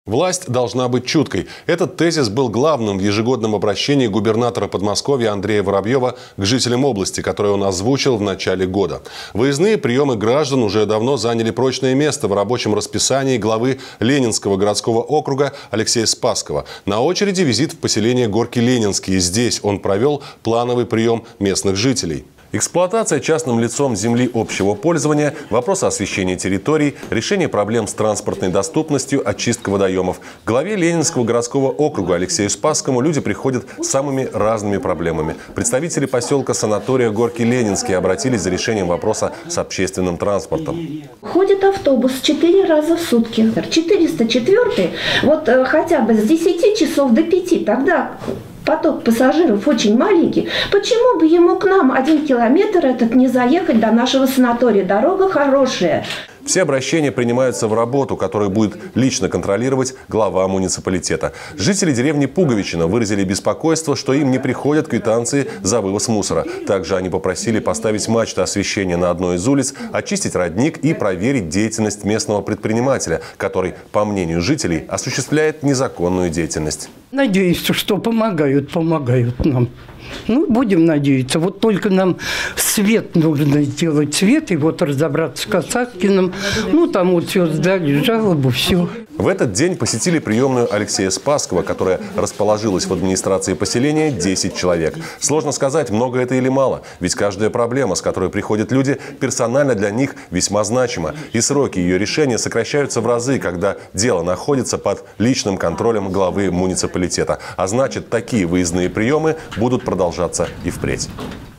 Власть должна быть чуткой. Этот тезис был главным в ежегодном обращении губернатора Подмосковья Андрея Воробьева к жителям области, которое он озвучил в начале года. Выездные приемы граждан уже давно заняли прочное место в рабочем расписании главы Ленинского городского округа Алексея Спасского. На очереди визит в поселение Горки-Ленинские. Здесь он провел плановый прием местных жителей. Эксплуатация частным лицом земли общего пользования, вопросы освещения территорий, решение проблем с транспортной доступностью, очистка водоемов. К главе Ленинского городского округа Алексею Спасскому люди приходят с самыми разными проблемами. Представители поселка санатория Горки-Ленинские обратились за решением вопроса с общественным транспортом. Ходит автобус 4 раза в сутки. 404-й, вот хотя бы с 10 часов до 5, тогда поток пассажиров очень маленький. Почему бы ему к нам 1 километр этот не заехать до нашего санатория? Дорога хорошая. Все обращения принимаются в работу, которую будет лично контролировать глава муниципалитета. Жители деревни Пуговичино выразили беспокойство, что им не приходят квитанции за вывоз мусора. Также они попросили поставить мачты освещения на одной из улиц, очистить родник и проверить деятельность местного предпринимателя, который, по мнению жителей, осуществляет незаконную деятельность. Надеюсь, что помогают нам. Ну, будем надеяться. Вот только нам свет нужно сделать, свет, и вот разобраться с Касаткиным. Ну, там вот все сдали, жалобу, все. В этот день посетили приемную Алексея Спасского, которая расположилась в администрации поселения, 10 человек. Сложно сказать, много это или мало, ведь каждая проблема, с которой приходят люди, персонально для них весьма значима. И сроки ее решения сокращаются в разы, когда дело находится под личным контролем главы муниципалитета. А значит, такие выездные приемы будут продолжаться и впредь.